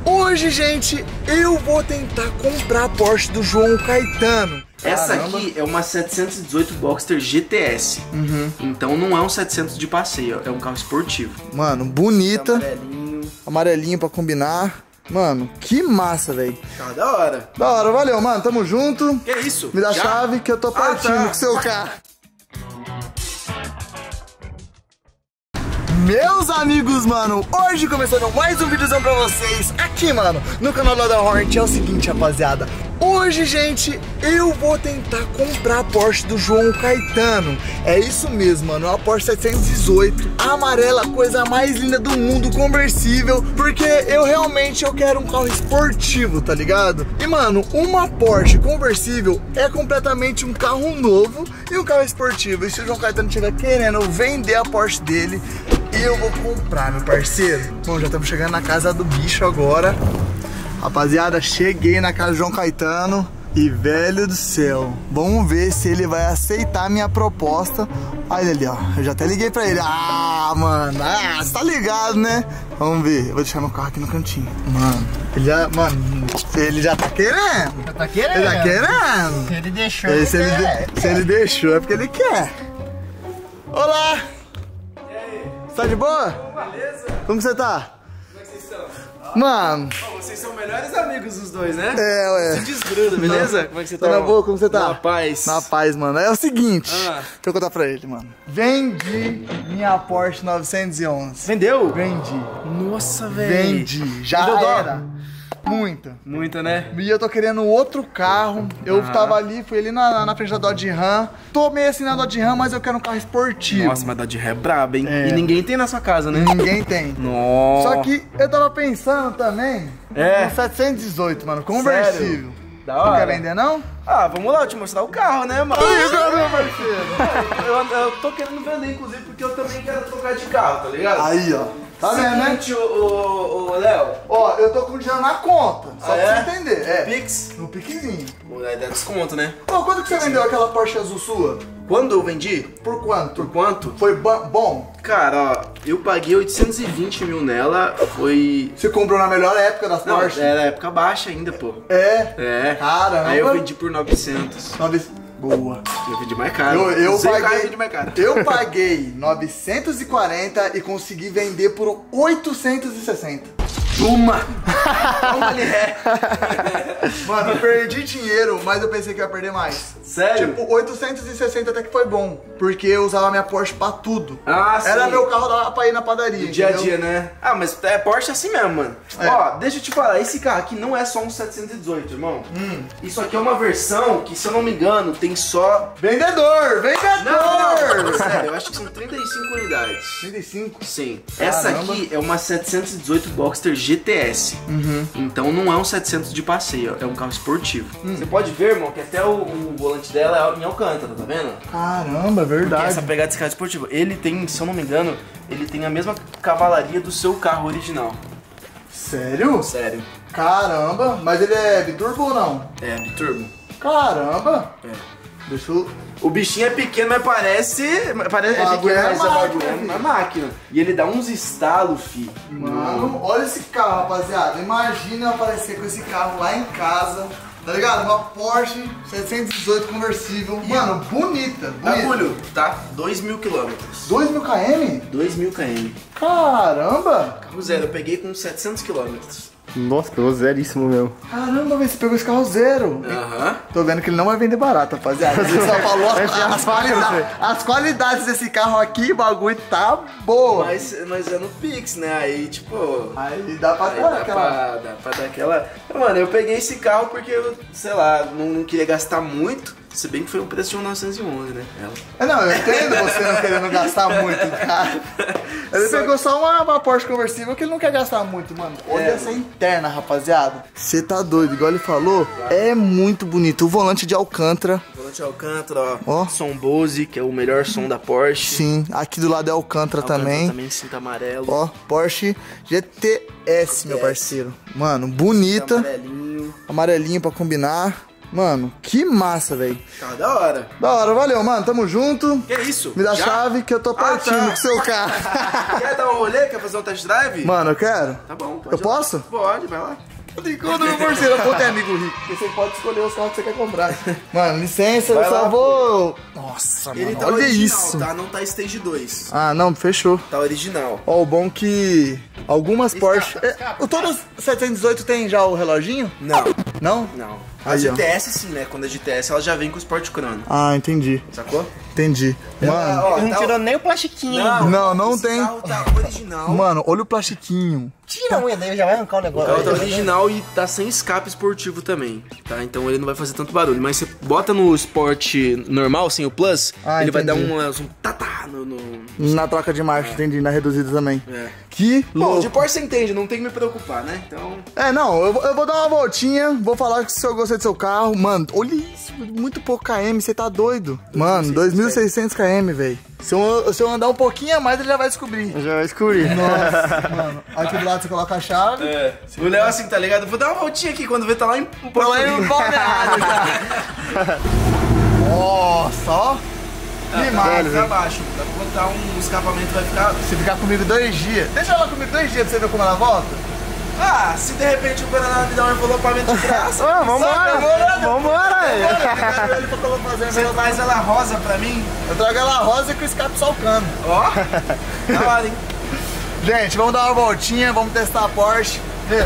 Hoje, gente, eu vou tentar comprar a Porsche do João Caetano. Essa aqui é uma 718 Boxster GTS. Então não é um 700 de passeio, é um carro esportivo. Mano, bonita. Amarelinho. Amarelinho pra combinar. Mano, que massa, velho. Carro da hora. Da hora, valeu, mano. Tamo junto. Que isso? Me dá a Já? chave que eu tô partindo tá. com o seu carro. Meus amigos, mano, hoje começando mais um vídeozão pra vocês aqui, mano, no canal da Hornet. É o seguinte, rapaziada. Hoje, gente, eu vou tentar comprar a Porsche do João Caetano. É isso mesmo, mano, é uma Porsche 718 amarela, coisa mais linda do mundo, conversível. Porque eu quero um carro esportivo, tá ligado? E, mano, uma Porsche conversível é completamente um carro novo e um carro esportivo. E se o João Caetano estiver querendo vender a Porsche dele, eu vou comprar, meu parceiro. Bom, já estamos chegando na casa do bicho agora. Rapaziada, cheguei na casa do João Caetano. E, velho do céu, vamos ver se ele vai aceitar a minha proposta. Olha ele ali, ó. Eu já até liguei pra ele. Ah, mano, você tá ligado, né? Vamos ver. Eu vou deixar meu carro aqui no cantinho. Mano, ele já tá querendo. Já tá querendo? Ele tá querendo. Se ele deixou, Se ele deixou, é porque ele quer. Olá! Você tá de boa? Beleza? Como que você tá? Como é que vocês estão? Mano. Oh, vocês são melhores amigos os dois, né? É, ué. Se desgruda, beleza? Como é que você tá? Tá na boa? Como você tá? Na paz. Na paz, mano. É o seguinte. Ah. Deixa eu contar pra ele, mano. Vendi minha Porsche 911. Vendeu? Vendi. Nossa, velho. Vendi. Já Deu dó? era. Muita. Muita, né? E eu tô querendo outro carro. Eu tava ali, fui ali na frente da Dodge Ram. Tô meio assim na Dodge Ram, mas eu quero um carro esportivo. Nossa, mas Dodge Ram é braba, hein? É. E ninguém tem na sua casa, né? Ninguém tem. Nossa. Só que eu tava pensando também É. no 718, mano, conversível. Sério? Da Não hora. quer vender, não? Ah, vamos lá, eu te mostrar o carro, né, mano? Meu parceiro. Eu tô querendo vender, inclusive, porque eu também quero trocar de carro, tá ligado? Aí, ó. Tá vendo, né? Seguinte, ô, Léo. Ó, eu tô com dinheiro na conta, só Ah, pra é? você entender. É, Pix. no piquezinho. Aí dá desconto, né? Ó, quanto que você vendeu aquela Porsche azul sua? Quando eu vendi? Por quanto? Por quanto? Foi bom? Cara, ó, eu paguei 820 mil nela, foi... Você comprou na melhor época das Não, Porsche? era época baixa ainda, pô. É? É. Caramba. Aí eu vendi por 900. Boa. Eu vendi mais caro. Eu Usei o carro e paguei, vendi mais caro. eu paguei 940 e consegui vender por 860. Uma! Toma ali, é. Mano, eu perdi dinheiro, mas eu pensei que ia perder mais. Sério? Tipo, 860 até que foi bom, porque eu usava minha Porsche pra tudo. Ah, sim. Era meu carro pra ir na padaria, Dia a entendeu? dia, né? Ah, mas é Porsche assim mesmo, mano. É. Ó, deixa eu te falar, esse carro aqui não é só um 718, irmão. Isso aqui é uma versão que, se eu não me engano, tem só... Vendedor! Não, sério, eu acho que são 35 unidades. 35? Sim. Essa Caramba. aqui é uma 718 Boxster GTS. Então não é um 700 de passeio, é um carro esportivo. Você pode ver, irmão, que até o volante dela é em Alcântara, tá vendo? Caramba, Porque verdade. essa pegada desse carro esportivo, ele tem, se eu não me engano, ele tem a mesma cavalaria do seu carro original. Sério? Sério. Caramba, mas ele é biturbo ou não? É, biturbo. Caramba! É. Deixa eu... O bichinho é pequeno, mas parece é Bagulho pequeno, é mas é máquina, bagulho, é filho. uma máquina. E ele dá uns estalos, fi. Mano, olha esse carro, rapaziada. Imagina eu aparecer com esse carro lá em casa. Tá ligado? Uma Porsche 718 conversível. Mano, bonita. Bagulho, tá? 2.000 quilômetros. 2.000 km? 2.000 km. Caramba! Carro zero, eu peguei com 700 quilômetros. Nossa, pegou zeríssimo mesmo. Caramba, velho, você pegou esse carro zero. Aham. Tô vendo que ele não vai vender barato, rapaziada. Ele só falou as qualidades desse carro aqui, o bagulho tá boa. Mas é no Pix, né? Aí, tipo... Aí dá pra Aí dar dá aquela... pra dar aquela... Mano, eu peguei esse carro porque eu, sei lá, não queria gastar muito. Se bem que foi o preço de um 911, né? Ela. Não, eu entendo você não querendo gastar muito, cara. Ele pegou só uma Porsche conversível que ele não quer gastar muito, mano. Olha essa interna, rapaziada. Você tá doido, igual ele falou. É muito bonito. O volante de Alcântara. Volante Alcântara, Ó. Som Bose, que é o melhor som da Porsche. Sim, aqui do lado é Alcântara também. Também cinta amarelo. Ó, Porsche GTS, meu parceiro. Mano, bonita. Amarelinho. Amarelinho pra combinar. Mano, que massa, velho. Tá da hora. Da hora, valeu, mano. Tamo junto. Que isso? Me dá a Já? chave que eu tô partindo com o seu carro. Quer dar um rolê? Quer fazer um test drive? Mano, eu quero. Tá bom, pode Eu ir. posso? Pode, vai lá. Brincando, meu parceiro. Eu tenho amigo rico. Porque você pode escolher os carros que você quer comprar. Mano, licença, Vai eu só lá, vou... Nossa, Ele mano, tá olha original, isso. tá? Não tá Stage 2. Ah, não, fechou. Tá original. Ó, o bom que algumas Porsche... escapa. Todas 718 tem já o reloginho? Não, Não? não. A Aí, ó. GTS sim, né? Quando a GTS ela já vem com o Sport Chrono. Ah, entendi. Sacou? Entendi. Mano, Ó, Não tá- tirou nem o plastiquinho. não esse tem. carro tá original. Mano, olha o plastiquinho. Tira a unha daí, já vai arrancar o O negócio. carro tá original e tá sem escape esportivo também, tá? Então ele não vai fazer tanto barulho. Mas você bota no Sport normal, sem o Plus, Ah, ele vai dar entendi. um tatá no... Na troca de marcha, entendi, na reduzida também. É. Que Bom, louco. de Porsche você entende, não tem que me preocupar, né? Então... Não, eu vou dar uma voltinha, vou falar que se eu gostei do seu carro. Mano, olha isso, muito pouco km, você tá doido. Mano, 2.600 km, velho. Se eu andar um pouquinho a mais, ele já vai descobrir. Já vai descobrir. Nossa, mano. Aqui do lado você coloca a chave. É. O Léo assim, tá ligado? Vou dar uma voltinha aqui quando vê tá lá em Tô lá em Balneário já. Nossa, ó. Que mais massa. abaixo. Dá pra botar um escapamento, vai ficar... Se ficar comigo 2 dias. Deixa ela comigo 2 dias pra você ver como ela volta. Ah, se de repente o Paraná me dá um envelopamento de graça... Ah, vambora. Vambora. Ele pra colocar fazer Você faz ela rosa pra mim? Eu trago ela rosa com o escape salcando. Ó, da hora, hein? Gente, vamos dar uma voltinha, vamos testar a Porsche. Vê.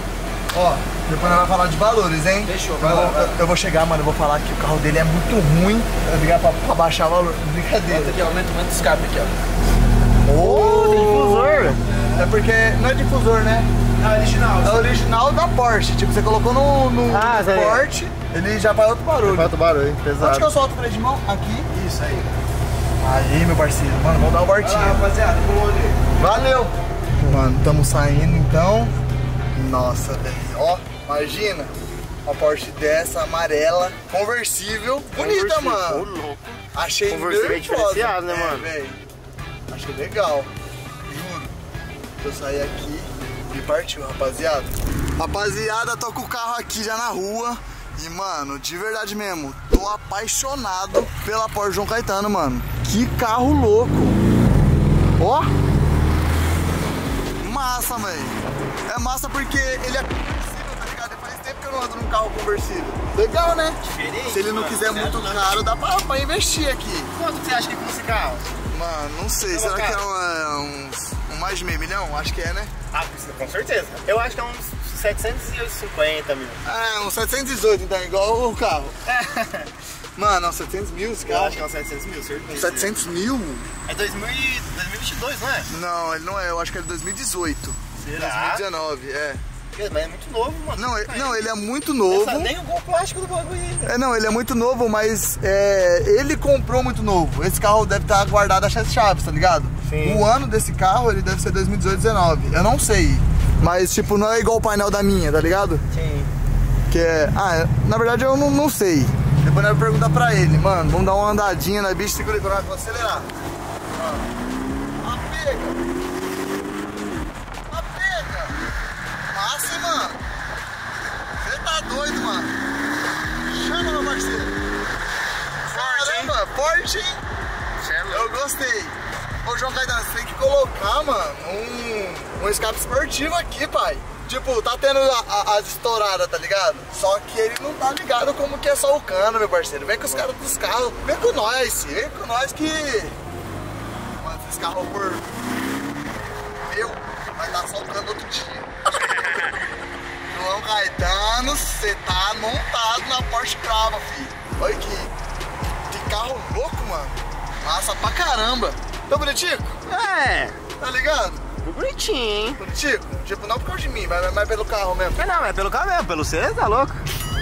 Ó, depois nós vamos falar de valores, hein? Fechou, vai lá, vai lá. Eu vou chegar, mano, eu vou falar que o carro dele é muito ruim. Eu vou ligar pra baixar o valor. Brincadeira. Aqui, aumenta o escape aqui, ó. Oh, difusor. É porque não é difusor, né? É original. É original da Porsche. Tipo, você colocou no Ah, sei. Porsche, ele já faz outro barulho. Falta o barulho, Onde que pesado. eu solto o freio de mão? Aqui. Isso aí. Aí, meu parceiro. Mano, vamos dar uma Vai lá, voltinha. rapaziada, bom rolê. Valeu! Mano, estamos saindo então. Nossa, velho. Ó, imagina. Uma Porsche dessa, amarela, conversível. Bonita, mano. Achei Conversível é nervosa. diferenciado, né, mano? Velho. Achei legal. Juro. Eu saí aqui e partiu, rapaziada. Rapaziada, tô com o carro aqui já na rua. E, mano, de verdade mesmo, tô apaixonado pela Porsche João Caetano, mano. Que carro louco. Ó. Massa, velho. É massa porque ele é conversível, tá ligado? Faz tempo que eu não ando num carro conversível. Legal, né? Diferente, Se ele não mano. quiser muito caro, dá pra investir aqui. Quanto que você acha que custa esse carro? Mano, não sei. Será que é um mais de meio milhão? Acho que é, né? Ah, com certeza. Eu acho que é uns 750 mil. É, uns 718, então, igual o carro. Mano, uns 700 mil esse Eu carro. acho que é uns 700 mil, certeza. 700 mil? É 2022, não é? Não, ele não é. Eu acho que é de 2018. Será? 2019, é. Mas é muito novo, mano. Não, ele é muito novo. Nem o gol plástico do bagulho ainda. Não, ele é muito novo, mas ele comprou muito novo. Esse carro deve estar guardado a chaves, tá ligado? Sim. O ano desse carro, ele deve ser 2018, 19. Eu não sei. Mas, tipo, não é igual o painel da minha, tá ligado? Sim. Que é... na verdade eu não sei. Depois nós vamos perguntar pra ele. Mano, vamos dar uma andadinha na bicha, segura aí pra nós, vou acelerar. Apega! Massa, hein, mano? Você tá doido, mano? Chama, meu parceiro. Caramba, forte, hein? Eu gostei. Ô, João Caetano, você tem que colocar, mano, um escape esportivo aqui, pai. Tipo, tá tendo as estouradas, tá ligado? Só que ele não tá ligado como que é só o cano, meu parceiro. Vem com os caras dos carros. Vem com nós, que... Mano, esse carro por... vai estar só o cano outro dia. João Caetano, você tá montado na Porsche Brava, filho. Olha aqui. Que carro louco, mano. Massa pra caramba. Tá bonitinho? É, Tá ligado? bonitinho, hein? Bonitinho? Tipo, não por causa de mim, mas pelo carro mesmo. Não, é pelo carro mesmo, pelo você, tá louco?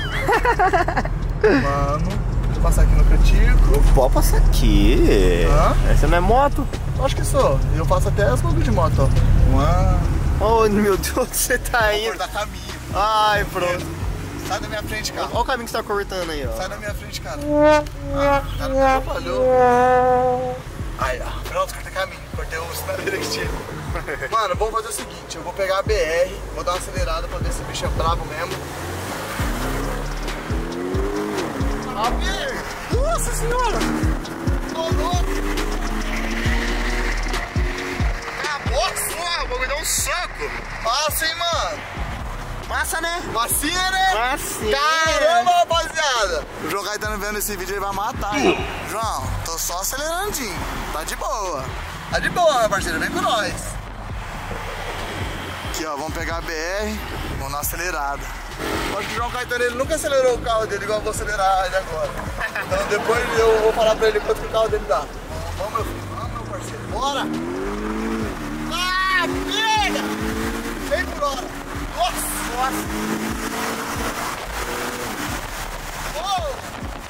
Mano, deixa eu passar aqui no cantico. Pode passar aqui. Hã? Essa não é moto? Acho que sou. E eu faço até as bagulho de moto, ó. Oh, meu Deus, você tá Vou indo. cortar caminho. Ai, pronto. Sai da minha frente, cara. Olha o caminho que você tá cortando aí, ó. Sai da minha frente, cara. Cara, me atrapalhou. Aí, ó. Pronto, cortei caminho. Cortei o sinaleiro que tinha. Mano, vamos fazer o seguinte. Eu vou pegar a BR, vou dar uma acelerada pra ver se o bicho é bravo mesmo. Aperta. Nossa senhora. Tô louco. Nossa, o bagulho deu um soco. Massa, hein, mano. Massa, né? Massinha, né? Massinha. Caramba, rapaziada. O João Caetano vendo esse vídeo, ele vai matar, hein? João, tô só acelerandinho. Tá de boa. Tá de boa, meu parceiro. Vem com nós. Aqui, ó. Vamos pegar a BR. Vamos na acelerada. Acho que o João Caetano, ele nunca acelerou o carro dele igual eu vou acelerar ele agora. Então depois eu vou falar pra ele quanto que o carro dele dá. Vamos, meu filho. Vamos, meu parceiro. Bora. Ah, pega! Vem por hora. Nossa! Oh!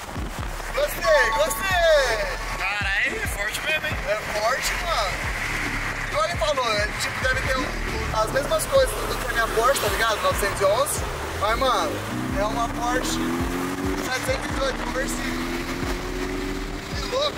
Gostei! Caralho, é forte mesmo, hein? É forte, mano. Igual ele falou, ele tipo, deve ter as mesmas coisas do que a minha Porsche, tá ligado? 911. Mas, mano, é uma Porsche 718 conversível. Que louco!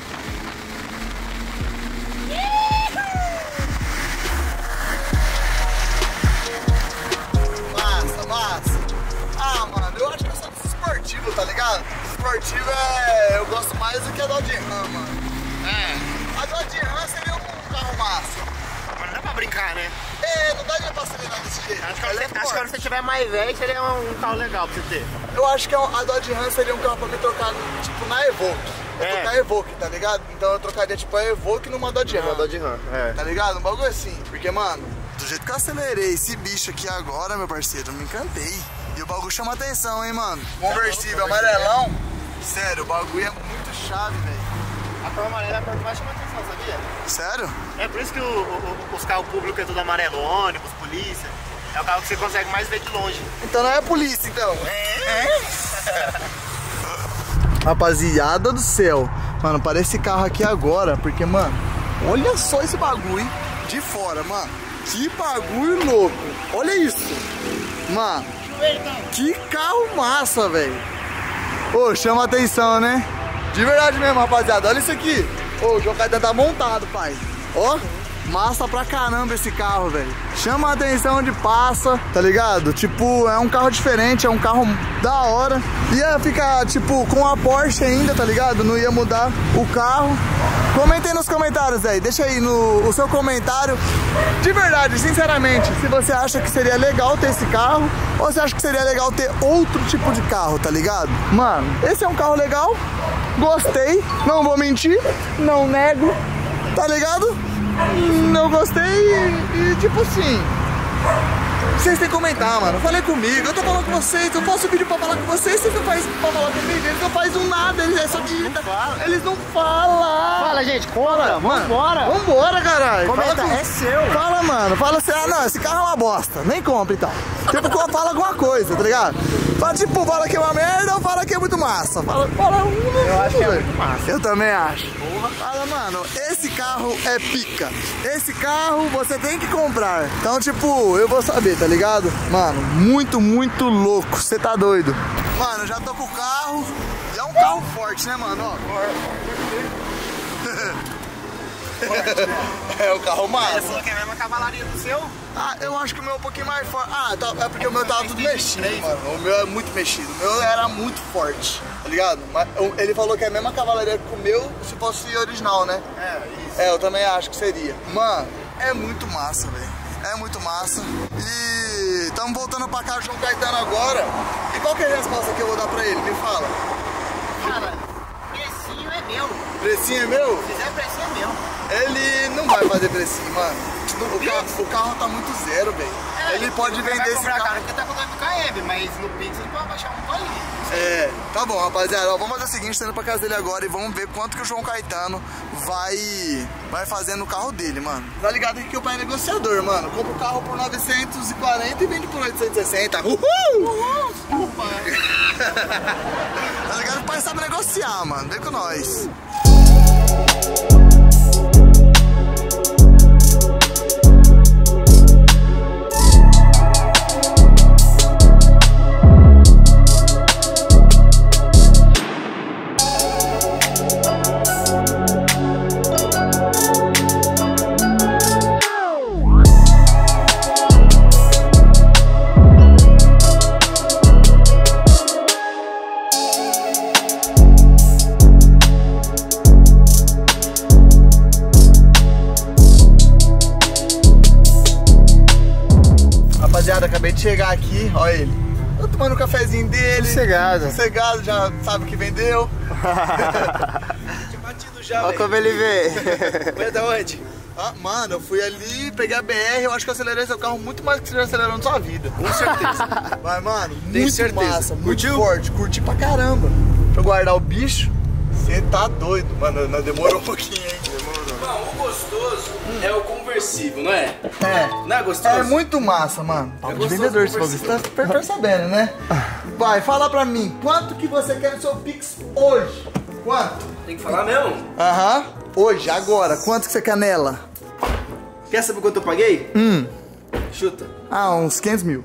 Massa. Ah, mano, eu acho que eu sou esportivo, tá ligado? Esportivo eu gosto mais do que a Dodge Ram, mano. É. A Dodge Ram seria um carro massa. Mas não dá pra brincar, né? Não dá pra acelerar desse jeito. Acho que quando você tiver mais velho, seria um carro legal pra você ter. Eu acho que a Dodge Ram seria um carro pra me trocar, tipo, na Evoque. Trocar Evoque, tá ligado? Então eu trocaria, tipo, a Evoque numa Dodge Ram. Uma Dodge Ram, Tá ligado? Um bagulho assim. Porque, mano, do jeito que eu acelerei esse bicho aqui agora, meu parceiro, eu me encantei. E o bagulho chama atenção, hein, mano? Conversível, amarelão. Sério, o bagulho é muito chave, velho. A cor amarela é a cor que mais chama atenção, sabia? Sério? É por isso que os carros públicos é tudo amarelo, ônibus, polícia. É o carro que você consegue mais ver de longe. Então não é a polícia, então. Rapaziada do céu. Mano, para esse carro aqui agora, porque, mano, olha só esse bagulho, hein? De fora, mano. Que bagulho louco. Olha isso. Mano, que carro massa, velho. Ô, chama atenção, né? De verdade mesmo, rapaziada. Olha isso aqui. Ô, o João Caetano tá montado, pai. Ó, massa pra caramba esse carro, velho. Chama a atenção onde passa, tá ligado? Tipo, é um carro diferente, é um carro da hora. Ia ficar, tipo, com a Porsche ainda, tá ligado? Não ia mudar o carro. Comentem nos comentários aí, deixa aí o seu comentário. De verdade, sinceramente, se você acha que seria legal ter esse carro ou você acha que seria legal ter outro tipo de carro, tá ligado? Mano, esse é um carro legal, gostei, não vou mentir, não nego, tá ligado? Não gostei e tipo assim, vocês têm que comentar, mano. Falei comigo, eu tô falando com vocês, eu faço vídeo pra falar com vocês, vocês não fazem pra falar comigo, eles não fazem um nada, eles é só digita. Eles não falam. Fala, gente, compra, vambora. Vambora, caralho. Comenta, é seu. Fala, mano, fala assim, ah não, esse carro é uma bosta, nem compra então. Tipo, fala alguma coisa, tá ligado? Fala tipo, fala que é uma merda ou fala que é muito massa. Fala Eu acho que é muito massa. Eu também acho. Fala, mano, esse carro é pica. Esse carro você tem que comprar. Então, tipo, eu vou saber, tá ligado? Mano, muito, muito louco. Você tá doido. Mano, eu já tô com o carro. E é um carro forte, né, mano? Ó. É um carro massa. Você falou que é a mesma cavalaria do seu? Ah, eu acho que o meu é um pouquinho mais forte. Ah, é porque o meu tava tudo mexido, mano. O meu é muito mexido. O meu era muito forte, tá ligado? Mas ele falou que é a mesma cavalaria que o meu se fosse original, né? Isso. É, eu também acho que seria. Mano, é muito massa, velho. É muito massa. E estamos voltando pra cá, João Caetano agora. E qual que é a resposta que eu vou dar pra ele? Me fala. Cara, precinho é meu. Precinho é meu? Se fizer precinho é meu. Ele não vai fazer precinho, mano. O carro tá muito zero, velho. Ele pode vender esse carro. Cara, porque tá contando com KM, mas no Pix ele pode baixar um bolinho. É, tá bom, rapaziada. Ó, vamos fazer o seguinte, tô indo pra casa dele agora e vamos ver quanto que o João Caetano vai fazer no carro dele, mano. Tá ligado que o pai é negociador, mano. Compra o carro por 940 e vende por 860. Uhul! Uhul, pai. Tá ligado que o pai sabe negociar, mano. Vem com nós. aí, ó ele. Tô tomando um cafezinho dele. Sossegado. Sossegado, já sabe o que vendeu. Tinha batido já, Olha como ele vê. Foi da onde? Ah, mano, eu fui ali, peguei a BR, eu acho que eu acelerei seu carro muito mais que você já acelerou na sua vida. Com certeza. Mas, mano, Tenho muito certeza. massa, muito Curtiu? forte, curti pra caramba. Deixa eu guardar o bicho. Você tá doido, mano, não demorou um pouquinho, hein? Mano, o gostoso é o conversível, não é? É. Não é gostoso? É muito massa, mano. Papo de gostoso vendedor, se conversível. você tá percebendo, né? Vai, fala pra mim, quanto que você quer no seu Pix hoje? Quanto? Tem que falar mesmo? Aham. Hoje, agora, quanto que você quer nela? Quer saber quanto eu paguei? Chuta. Ah, uns 500 mil.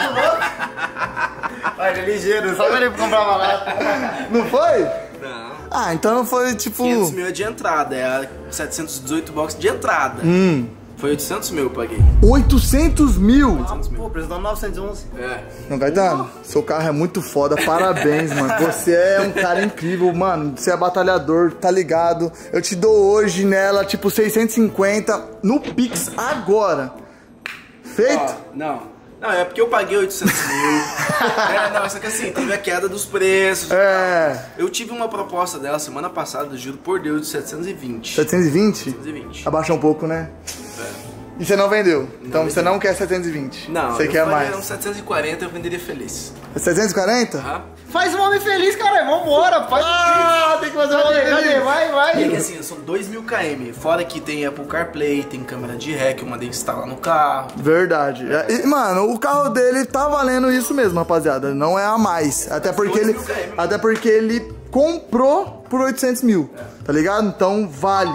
Olha, ligeiro, só pra ele comprar uma lata. Não foi? Não. Ah, então foi tipo... 500 mil é de entrada, é a 718 box de entrada. Foi 800 mil eu paguei. 800 mil? 800 mil. Pô, preço dá 911. É. Não, Caetano, seu carro é muito foda, parabéns, mano. Você é um cara incrível, mano. Você é batalhador, tá ligado? Eu te dou hoje nela, tipo, 650 no Pix agora. Feito? Ó, não. Não, é porque eu paguei 800 mil. Não, só que assim, teve a queda dos preços. É. Eu tive uma proposta dela semana passada, juro por Deus, de 720. 720? 720. Abaixou um pouco, né? É. E você não vendeu? Então vendi. você não quer 720? Não, Você eu quer faria mais? uns 740, eu venderia feliz. 740? Aham. Faz um homem feliz, cara. Vambora, faz. Ah, tem que fazer uma Cadê? Vai. E assim, são 2.000 km. Fora que tem Apple CarPlay, tem câmera de ré que eu mandei instalar no carro. Verdade. E, mano, o carro dele tá valendo isso mesmo, rapaziada. Não é a mais. Até porque 2.000 ele, km. até porque ele comprou por 800 mil. Tá ligado? Então vale.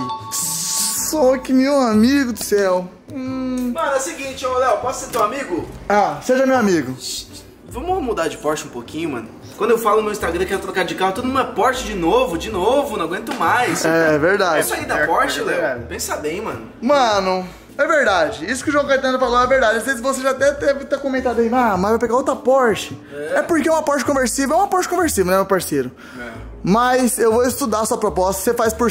Só que, meu amigo do céu. Mano, é o seguinte, ô Léo, posso ser teu amigo? Ah, seja meu amigo. Vamos mudar de Porsche um pouquinho, mano? Quando eu falo no meu Instagram que eu quero trocar de carro, todo mundo é Porsche de novo, não aguento mais. É verdade. Isso aí da Porsche, é Léo, verdade. pensa bem, mano. Mano, é verdade. Isso que o João Caetano falou é verdade. Às vezes você já até deve ter comentado aí, mas vai pegar outra Porsche. É porque uma Porsche conversível é uma Porsche conversível, né, meu parceiro? Mas eu vou estudar a sua proposta. Você faz por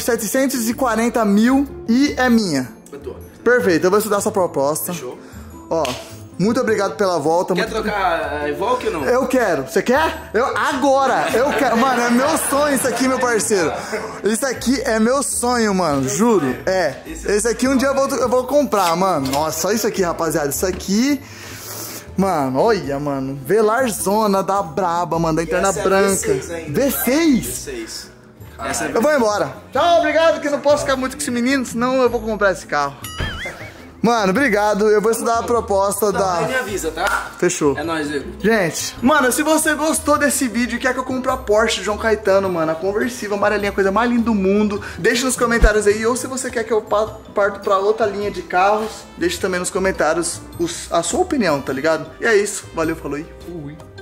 740 mil e é minha. Eu tô. Perfeito, eu vou estudar a sua proposta. Show. Ó, muito obrigado pela volta. Quer muito... trocar a Evoque ou não? Eu quero. Você quer? Agora! Eu quero. Mano, é meu sonho isso aqui, meu parceiro. Isso aqui é meu sonho, mano. Juro. É. Esse aqui um dia eu vou comprar, mano. Nossa, só isso aqui, rapaziada. Isso aqui... Mano, olha, mano. Velarzona da braba, mano. Da interna Essa é a branca. V6 ainda, V6? V6. Essa é Eu vou embora. Tchau, obrigado, que eu não posso ficar muito com esse menino, senão eu vou comprar esse carro. Mano, obrigado. Eu vou estudar a proposta Aí me da... avisa, tá? Fechou. É nóis, Diego. Gente, mano, se você gostou desse vídeo e quer que eu compre a Porsche do João Caetano, mano, a conversível, amarelinha, a coisa mais linda do mundo, deixe nos comentários aí. Ou se você quer que eu parto pra outra linha de carros, deixe também nos comentários a sua opinião, tá ligado? E é isso. Valeu, falou e fui.